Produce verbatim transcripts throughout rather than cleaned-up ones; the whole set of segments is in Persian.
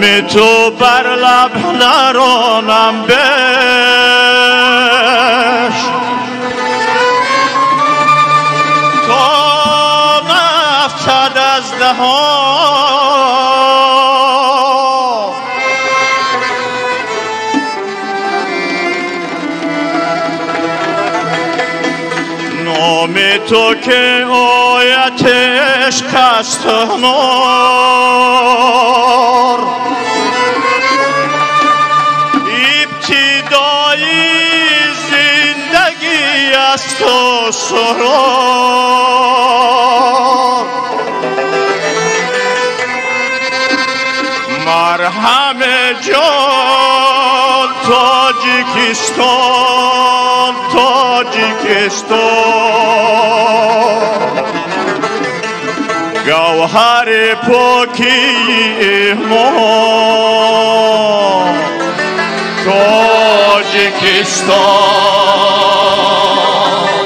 تو بر لب نرانم بش تا نفتد از دهان نام تو که آیت عشق است نار زندگی است و سرور مرهم جان تاجیکستان تاجیکستان گوهر پاکی ایمان تاجیکستان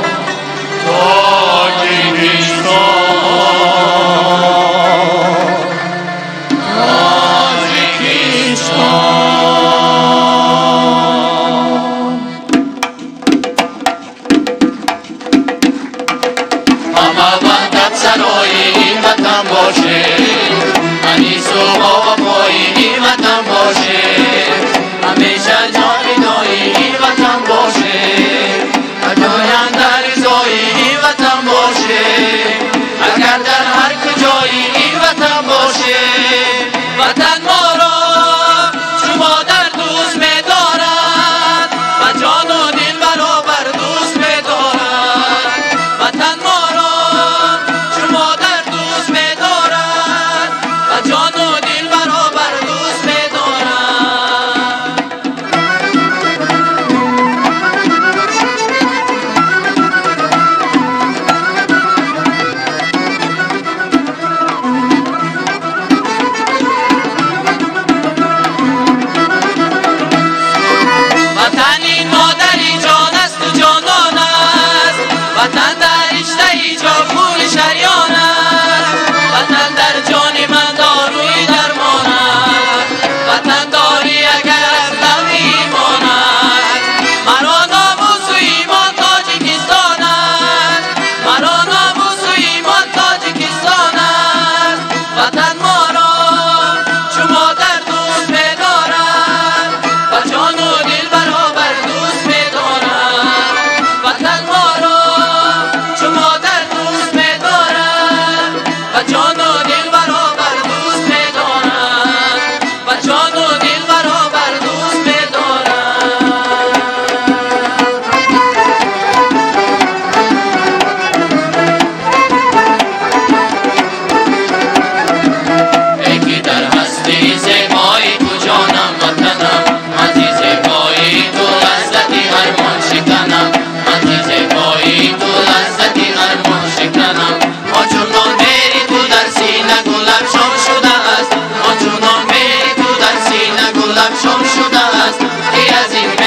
تاجیکستان تاجیکستان همه وحدت سرای این وطن باشه انیس و وفای این وطن باشه همیشه جاویدای این وطن باشه جاینده رضای این وطن باشه اگر در هر کجای این وطن باشه وطن ما را شما در دوست می‌دارد و جان و دل برابر دوست می‌دارد وطن ما را شما در دوست می‌دارد و جان و دل برابر دوست می‌دارد وطن این مادری جان است و جانان است وطن در رشته جا خون شریان است وطن در جان من داروی درمان است وطن داری اگر از لب ایمان است مرا ناموس و ایمان تاجیکستان است مرا ناموس و ایمان تاجیکستان است وطن ما را شما در دوست می‌دارد و جان و دل برابر دوست می‌دارد وطن ما را شما در دوست می‌دارد و جان و دل برابر دوست می‌دارد و جان و دل برابر دوست می‌دارد یکی در هستی زیبایی تو جانم وطنم منزی زیبایی تو لذتی ارمان شکنم منزی زیبایی تو لذتی ارمان شکنم آنچنان میری تو در سینه گلم شام شده است آنچنان میری تو در سینه گلم شام شده است ای از این